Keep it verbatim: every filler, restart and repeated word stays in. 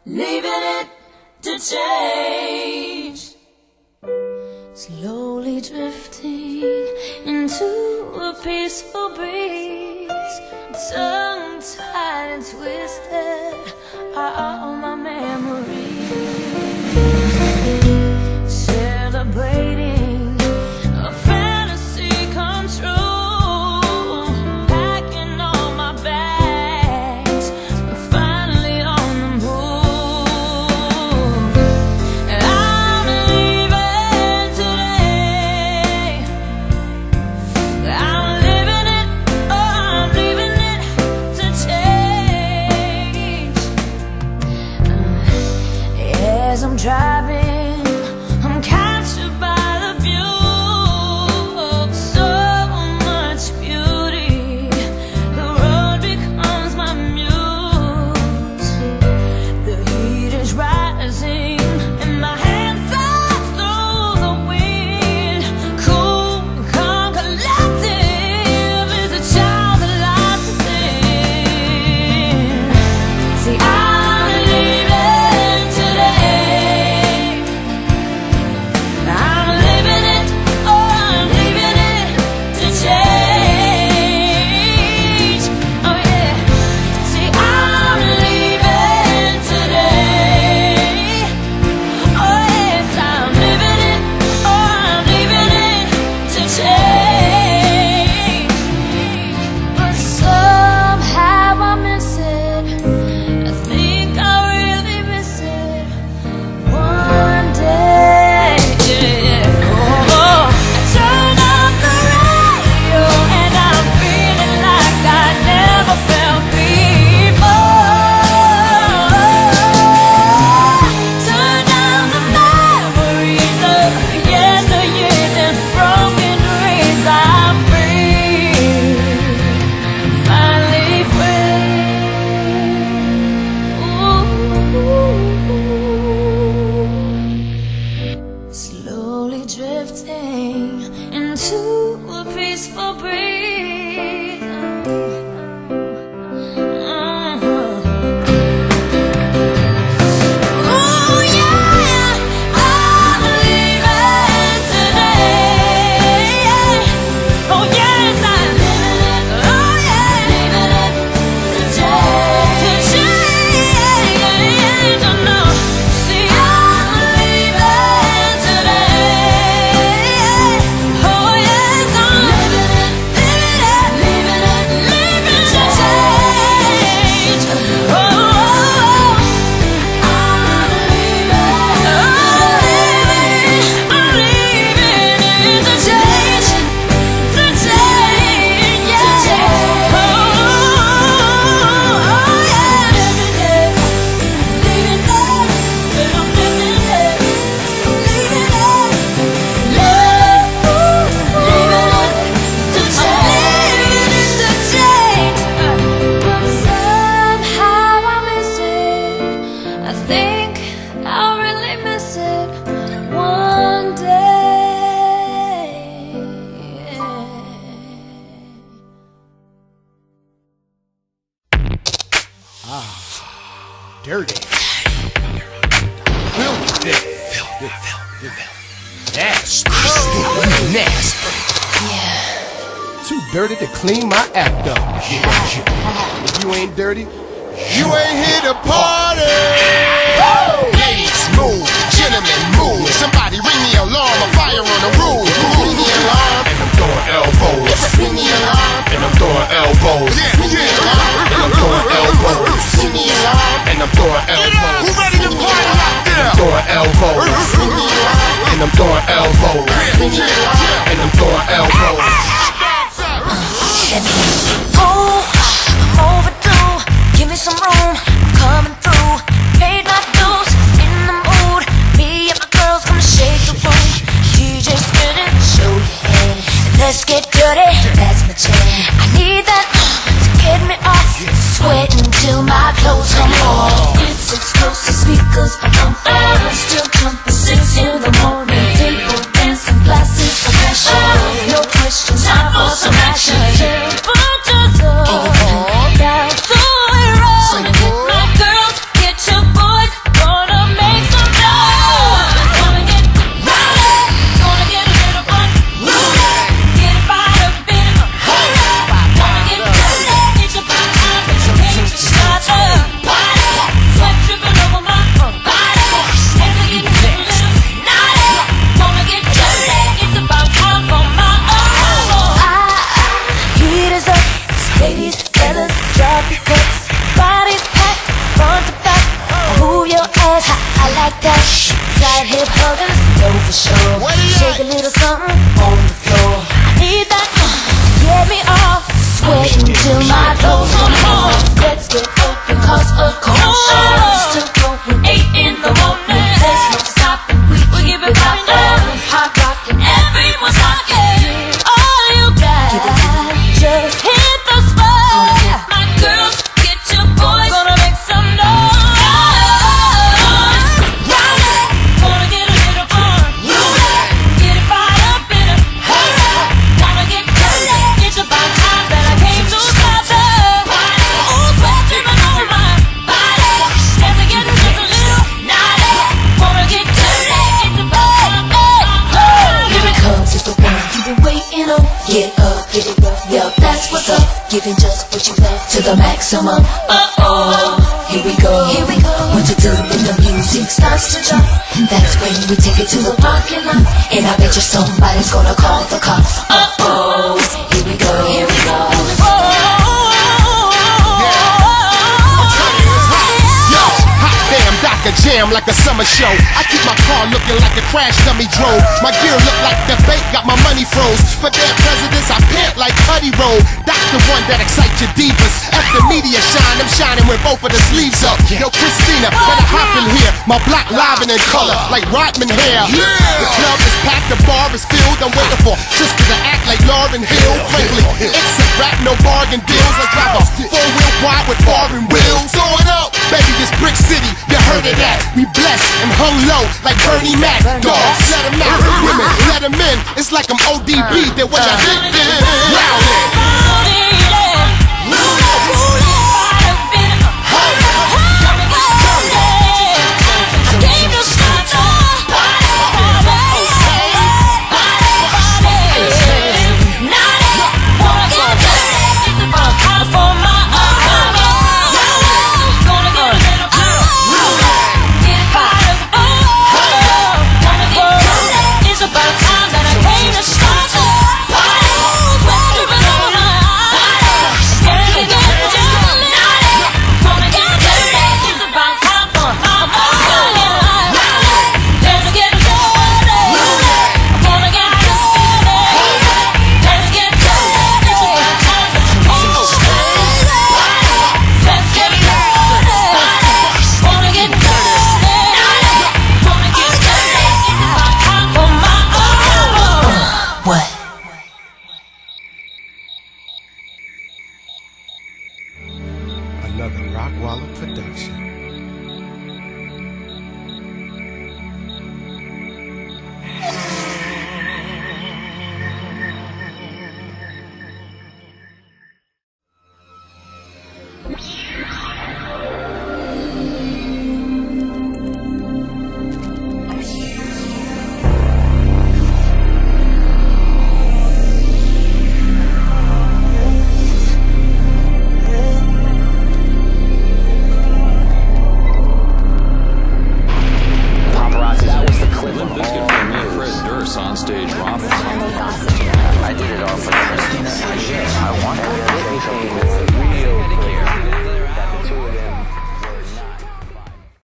leaving it to change. Slowly drifting into a peaceful breeze, tongue-tied and twisted are all my memories. Celebrating a fantasy come true, packing all my bags, I'm finally on the move. And I'm leaving today. I'm living it, oh, I'm leaving it to change. Uh, as I'm driving, I'm captured by the view of so much beauty. The road becomes my muse. The heat is rising and my hands are through the wind. Cool, calm, collective is a child that lies within. See, I'm leaving today. I'm living it, oh, I'm leaving it to change. Oh yeah, see, I'm leaving today. Oh yes, I'm living it, oh, I'm leaving it to change. But somehow I miss it. I think I really miss it. One day, yeah. Oh, I turn up the radio and I'm feeling like I never felt before. Turn down the memories of yesteryears and broken dreams. I'm free, finally free. Ooh. Slowly drifting into a peaceful breeze. Uh-huh. Ooh, yeah, I'm leaving today. Oh yes, I'm living it. Oh yeah, leaving it to change. To change. Oh no, see, I'm leaving today. Oh yes, I'm living it, living it, living it, living it to change. Oh, I'm leaving, I'm leaving it to change, to change, yeah. Oh, yeah, living it, living it, but I'm living it, leaving it, love, leaving it to change, to change. But somehow I miss it. I think I'll really miss it one day. Dirty. Filthy. Nasty. Nasty. Too dirty to clean my act up. If you ain't dirty, you ain't here to party. Ladies, move. Gentlemen, move. Somebody ring the alarm. A fire on the roof. Ring the alarm. And I'm throwing elbows. Ring the alarm. And I'm throwing elbows. Ring the alarm. And I'm throwing elbows. Ring the alarm. And I'm throwing elbows. Who ready to party out there? Throwing elbows. Ring the alarm. And I'm throwing elbows. Ring the alarm. And I'm throwing elbows. Oh, I'm overdue. Give me some room. I'm coming through. Paid my dues. In the mood. Me and my girls gonna shake the room. D J spinning. Show your head. Let's get dirty. That's my jam. I need that to get me off. Sweating till my clothes come off. It's explosive speakers. I pump out. Still jumping six in the morning. Table dancing. Glasses of passion. No questions. Time for some action. Down to it roll. My girls, get your boys that hip huggers, go for sure. Shake a little something on the floor. I need that uh, to get me off, sweating till my clothes come off. Let's get open, cause a cold show's still going. Eight in the morning, there's no stopping. We keep it poppin', hot rockin', everyone's rockin'. All you got, just hit the spot. My girls, get your boys, gonna make some noise. Get up, get it up, yeah, that's what's up. Giving just what you love to the maximum. Uh-oh, here we go, here we go. One, two, three, and the music starts to jump. That's when we take it to the parking lot. And I bet you somebody's gonna call the cops. Uh-oh, here we go, here we go. A jam like a summer show. I keep my car looking like a crash dummy drove. My gear look like the bank got my money froze. For their presidents, I pant like Putty Roll. That's the one that excites your divas. At the media shine, I'm shining with both of the sleeves up. Yo, Christina, better hop in here. My block live and in color, like Rodman hair. The club is packed, the bar is filled. I'm waiting for sisters to act like Lauryn Hill. Frankly, it's a rap, no bargain deals. I drive a four-wheel quad with foreign wheels. Throw it up, baby, this brick city, you heard it. That. We blessed and hung low like Bernie Mac. Dogs, let them out. Women, let them in. It's like I'm O D B. They're what I think. I did it all for Christina. I wanted everything.